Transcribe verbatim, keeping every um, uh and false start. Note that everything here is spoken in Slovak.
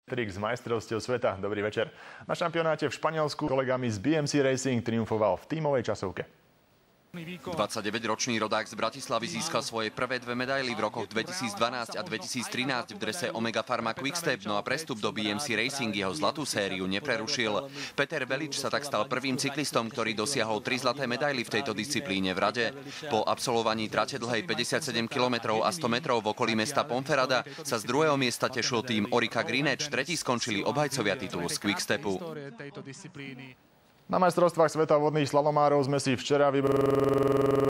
Trik z majstrovstiev sveta. Dobrý večer. Na šampionáte v Španielsku kolegami z bé em cé Racing triumfoval v tímovej časovke. dvadsaťdeväťročný rodák z Bratislavy získal svoje prvé dve medaily v rokoch dvetisícdvanásť a dvetisíctrinásť v drese Omega Pharma Quickstep, no a prestup do bé em cé Racing jeho zlatú sériu neprerušil. Peter Velič sa tak stal prvým cyklistom, ktorý dosiahol tri zlaté medaily v tejto disciplíne v rade. Po absolvovaní trate dlhej päťdesiatsedem kilometrov a sto metrov v okolí mesta Ponferrada sa z druhého miesta tešil tým Orica Greenedge, tretí skončili obhajcovia titulu z Quickstepu. Na majstrovstvách sveta vodných slalomárov sme si včera vybrali